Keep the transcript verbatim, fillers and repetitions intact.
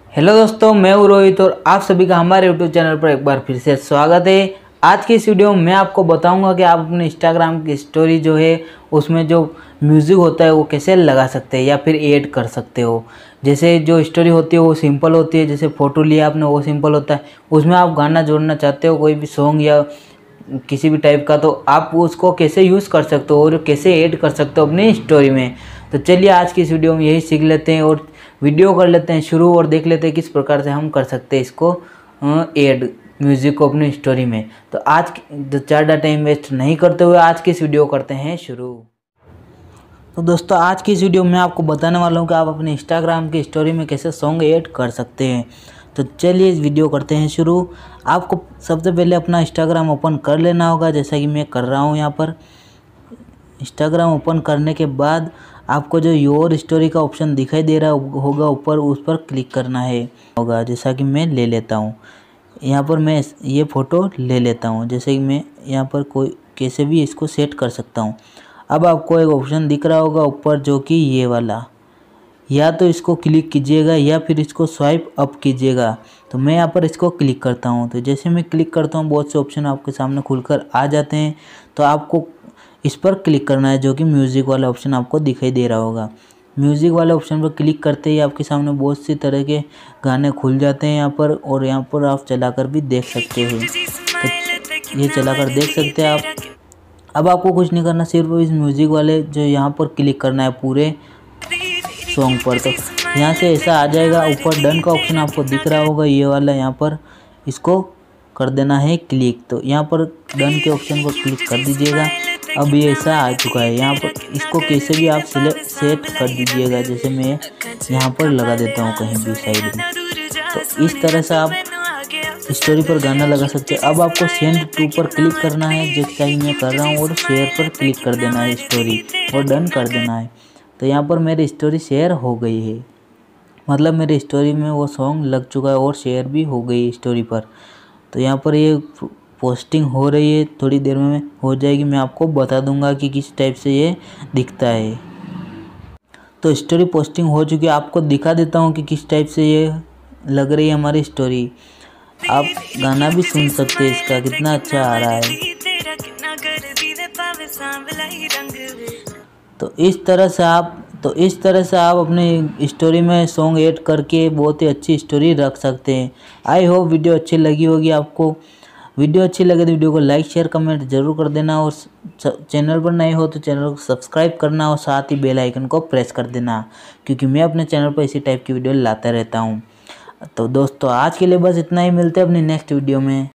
Hello दोस्तों, मैं हूं रोहित और आप सभी का हमारे यूट्यूब चैनल पर एक बार फिर से स्वागत है। आज की इस वीडियो में मैं आपको बताऊंगा कि आप अपने इंस्टाग्राम की स्टोरी जो है उसमें जो म्यूज़िक होता है वो कैसे लगा सकते हैं या फिर ऐड कर सकते हो। जैसे जो स्टोरी होती है वो सिंपल होती है, जैसे फ़ोटो लिया आपने वो सिंपल होता है, उसमें आप गाना जोड़ना चाहते हो कोई भी सॉन्ग या किसी भी टाइप का, तो आप उसको कैसे यूज़ कर सकते हो और कैसे ऐड कर सकते हो अपनी स्टोरी में। तो चलिए आज की इस वीडियो में यही सीख लेते हैं और वीडियो कर लेते हैं शुरू और देख लेते हैं किस प्रकार से हम कर सकते हैं इसको ऐड म्यूज़िक को अपनी स्टोरी में। तो आज ज़्यादा टाइम वेस्ट नहीं करते हुए आज की इस वीडियो करते हैं शुरू। तो दोस्तों आज की इस वीडियो में आपको बताने वाला हूँ कि आप अपने इंस्टाग्राम की स्टोरी में कैसे सॉन्ग ऐड कर सकते हैं। तो चलिए इस वीडियो करते हैं शुरू। आपको सबसे पहले अपना इंस्टाग्राम ओपन कर लेना होगा, जैसा कि मैं कर रहा हूँ यहाँ पर। इंस्टाग्राम ओपन करने के बाद आपको जो योर स्टोरी का ऑप्शन दिखाई दे रहा होगा ऊपर, उस पर क्लिक करना है होगा। जैसा कि मैं ले लेता हूँ यहाँ पर, मैं ये फ़ोटो ले लेता हूँ। जैसे कि मैं यहाँ पर कोई कैसे भी इसको सेट कर सकता हूँ। अब आपको एक ऑप्शन दिख रहा होगा ऊपर, जो कि ये वाला, या तो इसको क्लिक कीजिएगा या फिर इसको स्वाइप अप कीजिएगा। तो मैं यहाँ पर इसको क्लिक करता हूँ। तो जैसे मैं क्लिक करता हूँ बहुत से ऑप्शन आपके सामने खुलकर आ जाते हैं। तो आपको इस पर क्लिक करना है, जो कि म्यूज़िक वाला ऑप्शन आपको दिखाई दे रहा होगा। म्यूज़िक वाले ऑप्शन पर क्लिक करते ही आपके सामने बहुत सी तरह के गाने खुल जाते हैं यहाँ पर, और यहाँ पर आप चलाकर भी देख सकते हैं। तो ये चलाकर देख सकते हैं आप। अब आपको कुछ नहीं करना, सिर्फ इस म्यूज़िक वाले जो यहाँ पर क्लिक करना है पूरे सॉन्ग पर। तो यहाँ से ऐसा आ जाएगा। ऊपर डन का ऑप्शन आपको दिख रहा होगा, ये वाला, यहाँ पर इसको कर देना है क्लिक। तो यहाँ पर डन के ऑप्शन पर क्लिक कर दीजिएगा। अब ये ऐसा आ चुका है। यहाँ पर इसको कैसे भी आप सिलेक्ट सेट कर दीजिएगा। जैसे मैं यहाँ पर लगा देता हूँ कहीं भी साइड में। तो इस तरह से आप स्टोरी पर गाना लगा सकते हैं। अब आपको सेंड टू पर क्लिक करना है, जैसा कि मैं कर रहा हूँ, और शेयर पर क्लिक कर देना है स्टोरी, और डन कर देना है। तो यहाँ पर मेरी स्टोरी शेयर हो गई है, मतलब मेरी स्टोरी में वो सॉन्ग लग चुका है और शेयर भी हो गई स्टोरी पर। तो यहाँ पर ये पोस्टिंग हो रही है, थोड़ी देर में हो जाएगी। मैं आपको बता दूंगा कि किस टाइप से ये दिखता है। तो स्टोरी पोस्टिंग हो चुकी है, आपको दिखा देता हूँ कि किस टाइप से ये लग रही है हमारी स्टोरी। आप गाना भी सुन सकते हैं, इसका कितना अच्छा आ रहा है। तो इस तरह से आप तो इस तरह से आप अपनी स्टोरी में सॉन्ग ऐड करके बहुत ही अच्छी स्टोरी रख सकते हैं। आई होप वीडियो अच्छी लगी होगी आपको। वीडियो अच्छी लगे तो वीडियो को लाइक शेयर कमेंट जरूर कर देना, और चैनल पर नए हो तो चैनल को सब्सक्राइब करना, और साथ ही बेल आइकन को प्रेस कर देना, क्योंकि मैं अपने चैनल पर इसी टाइप की वीडियो लाता रहता हूँ। तो दोस्तों आज के लिए बस इतना ही, मिलते हैं अपनी नेक्स्ट वीडियो में।